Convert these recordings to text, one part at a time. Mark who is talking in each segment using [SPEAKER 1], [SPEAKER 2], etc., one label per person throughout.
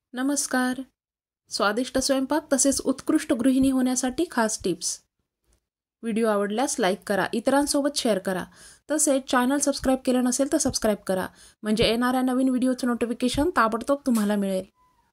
[SPEAKER 1] नमस्कार. स्वादिष्ट स्वयंपाक तसेच उत्कृष्ट गृहिणी होण्यासाठी खास टिप्स. व्हिडिओ आवडल्यास लाईक करा, इतरांसोबत शेअर करा. तसेच चॅनल सबस्क्राईब केलं नसेल तर सबस्क्राईब करा, म्हणजे येणाऱ्या नवीन व्हिडिओचं नोटिफिकेशन ताबडतोब तुम्हाला मिळेल.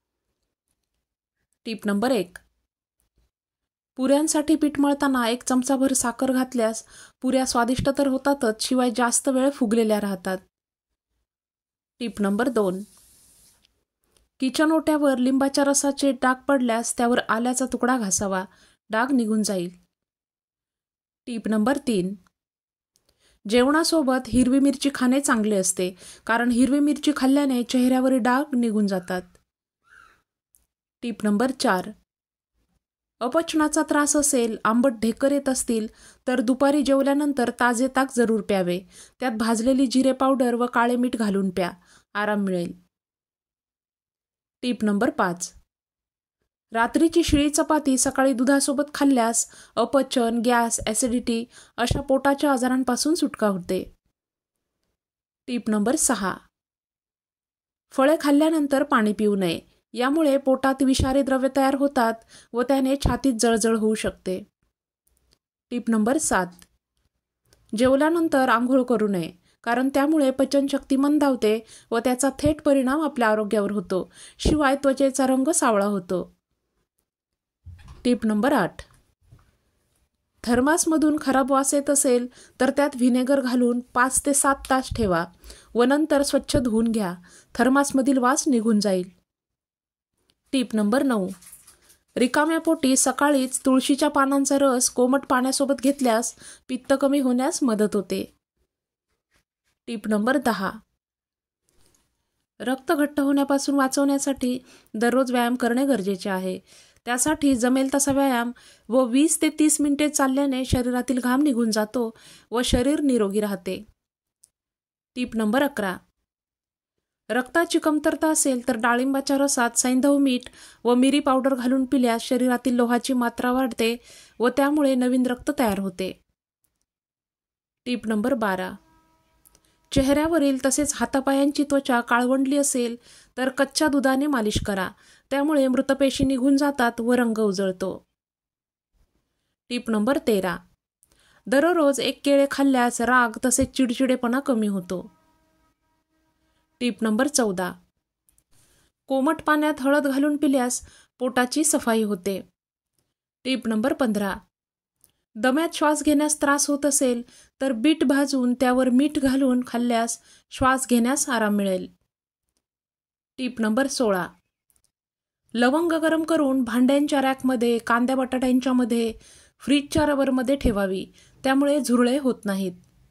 [SPEAKER 1] Tip number 1. पुऱ्यांसाठी पीठ मळताना 1 चमचाभर साखर घातल्यास पुऱ्या स्वादिष्ट तर होतातच, शिवाय जास्त वेळ फुगलेल्या राहतात. Tip number 2. किचन ओट्यावर लिंबाच्या रसाचे डाग पडल्यास त्यावर आल्याचा तुकडा घासावा, डाग निघून जाईल. Tip number 3. जेवणासोबत हिरवी मिरची खाणे चांगले असते, कारण हिरवी मिरची खाल्ल्याने चेहऱ्यावरील डाग निघून जातात. Tip number 4. अपचनाचा त्रास असेल, आंबट ढेकर येत असतील तर दुपारी जेवल्यानंतर ताजे ताक जरूर प्यावे. त्यात भाजलेली जिरे पावडर व काळे मीठ घालून प्या, आराम मिळेल. Tip number 5. रात्रीची शिळी चपाती सकाळी दुधासोबत खाल्ल्यास अपचन, गॅस, ॲसिडिटी अशा पोटाच्या आजारांपासून सुटका होते. Tip number 6. फळे खाल्ल्यानंतर पाणी पिऊ नये, यामुळे पोटात विषारी द्रव्य तयार होतात व त्याने छातीत जळजळ होऊ शकते. Tip number 7. जेवल्यानंतर आंघोळ करू नये, कारण त्यामुळे पचनशक्ती मंदावते व त्याचा थेट परिणाम आपल्या आरोग्यावर होतो, शिवाय त्वचेचा रंग सावळा होतो. Tip number 8. थर्मासमधून खराब वास येत असेल तर त्यात व्हिनेगर घालून 5 ते 7 तास ठेवा व नंतर स्वच्छ धुवून घ्या, थर्मासमधील वास निघून जाईल. Tip number 9. रिकाम्या पोटी सकाळीच तुळशीच्या पानांचा रस कोमट पाण्यासोबत घेतल्यास पित्त कमी होण्यास मदत होते. Tip number 10. रक्त घट्ट होण्यापासून वाचवण्यासाठी दररोज व्यायाम करणे गरजेचे आहे. त्यासाठी जमेल तसा व्यायाम व 20 ते 30 मिनिटे चालल्याने शरीरातील घाम निघून जातो व शरीर निरोगी राहते. Tip number 11. रक्ताची कमतरता असेल तर डाळिंबाच्या रसात सैंधव मीठ व मिरी पावडर घालून पिल्यास शरीरातील लोहाची मात्रा वाढते व त्यामुळे नवीन रक्त तयार होते. Tip number 12. चेहऱ्यावरील तसेच हातापायांची त्वचा काळवंडली असेल तर कच्च्या दुधाने मालिश करा, त्यामुळे मृतपेशी निघून जातात व रंग उजळतो. Tip number 13. दररोज 1 केळे खाल्ल्यास राग तसेच चिडचिडेपणा कमी होतो. Tip number 14. कोमट पाण्यात हळद घालून पिल्यास पोटाची सफाई होते. Tip number 15. दम्यात श्वास घेण्यास त्रास होत असेल तर बीट भाजून त्यावर मीठ घालून खाल्ल्यास श्वास घेण्यास आराम मिळेल. Tip number 16. लवंग गरम करून भांड्यांच्या रॅकमध्ये, कांद्या बटाट्यांच्या मध्ये, फ्रीजच्या रबरमध्ये ठेवावी, त्यामुळे झुरळे होत नाहीत.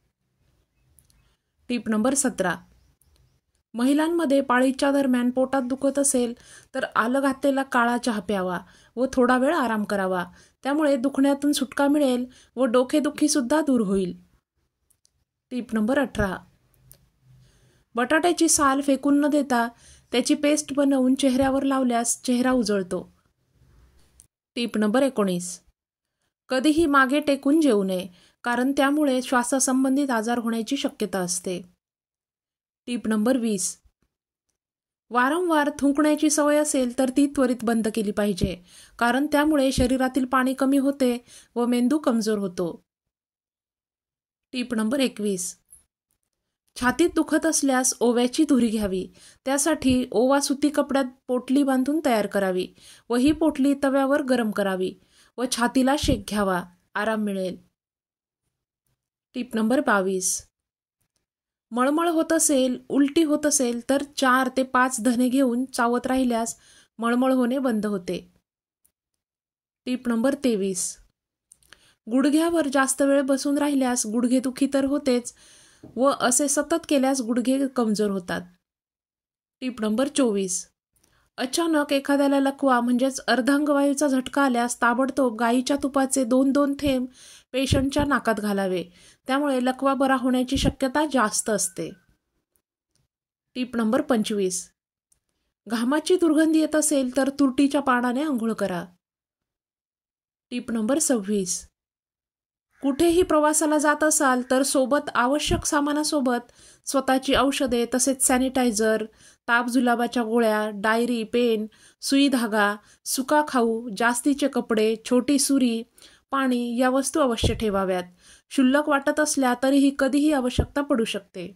[SPEAKER 1] Tip number 17. महिलांमध्ये पाळीच्या दरम्यान पोटात दुखत असेल तर आलं घातलेला काळा चहा प्यावा व थोडा वेळ आराम करावा, त्यामुळे दुखण्यातून सुटका मिळेल व डोकेदुखी सुद्धा दूर होईल. Tip number 18. बटाट्याची साल फेकून न देता त्याची पेस्ट बनवून चेहऱ्यावर लावल्यास चेहरा उजळतो. Tip number 19. कधीही मागे टेकून जेवू नये, कारण त्यामुळे श्वासासंबंधित आजार होण्याची शक्यता असते. Tip number 20. वारंवार थुंकण्याची सवय असेल तर ती त्वरित बंद केली पाहिजे, कारण त्यामुळे शरीरातील पाणी कमी होते व मेंदू कमजोर होतो. Tip number 21. छातीत दुखत असल्यास ओव्याची धुरी घ्यावी, त्यासाठी ओवा सुती कपड्यात पोटली बांधून तयार करावी व ही पोटली तव्यावर गरम करावी व छातीला शेक घ्यावा, आराम मिळेल. Tip number 22. मळमळ होत असेल, उलटी होत असेल तर 4 ते 5 धने घेऊन चावत राहिल्यास मळमळ होणे बंद होते. Tip number 23. गुडघ्यावर जास्त वेळ बसून राहिल्यास गुडघेदुखी तर होतेच व असे सतत केल्यास गुडघे कमजोर होतात. Tip number 24. अचानक एखाद्याला लकवा म्हणजेच अर्धांगवायूचा झटका आल्यास ताबडतोब गाईच्या तुपाचे 2-2 थेंब पेशंटच्या नाकात घालावे, त्यामुळे लकवा बरा होण्याची शक्यता जास्त असते. Tip number 25. घामाची दुर्गंधी येत असेल तर तुरटीच्या पानाने आंघोळ करा. Tip number 26. कुठेही प्रवासाला जात असाल तर सोबत आवश्यक सामानासोबत स्वतःची औषधे तसेच सॅनिटायझर, ताप जुलाबाच्या गोळ्या, डायरी, पेन, सुई धागा, सुका खाऊ, जास्तीचे कपडे, छोटी सुरी, पाणी या वस्तू अवश्य ठेवाव्यात. क्षुल्लक वाटत असल्या तरीही कधीही आवश्यकता पडू शकते.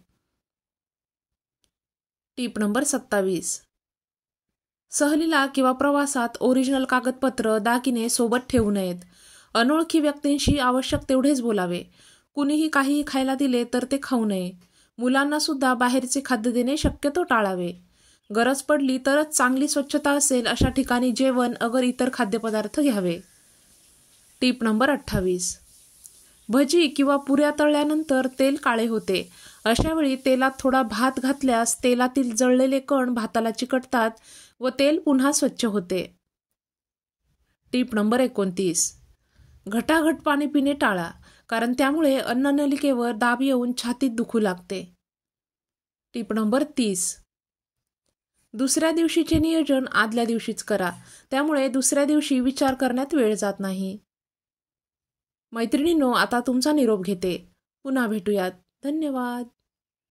[SPEAKER 1] Tip number 27. सहलीला किंवा प्रवासात ओरिजिनल कागदपत्र, दागिने सोबत ठेवू नयेत. अनोळखी व्यक्तींशी आवश्यक तेवढेच बोलावे. कुणीही काहीही खायला दिले तर ते खाऊ नये. मुलांना सुद्धा बाहेरचे खाद्य देणे शक्यतो टाळावे. गरज पडली तरच चांगली स्वच्छता असेल अशा ठिकाणी जेवण अगर इतर खाद्यपदार्थ घ्यावे. टीप नंबर 28. भजी किंवा पुऱ्या तळल्यानंतर तेल काळे होते. अशावेळी तेलात थोडा भात घातल्यास तेलातील जळलेले कण भाताला चिकटतात व तेल पुन्हा स्वच्छ होते. टीप नंबर 29. घटाघट पाणी पिणे टाळा, कारण त्यामुळे अन्ननलिकेवर दाब येऊन छातीत दुखू लागते. Tip number 30. दुसऱ्या दिवशीचे नियोजन आदल्या दिवशीच करा, त्यामुळे दुसऱ्या दिवशी विचार करण्यात वेळ जात नाही. मैत्रिणींनो, आता तुमचा निरोप घेते. पुन्हा भेटूयात. धन्यवाद.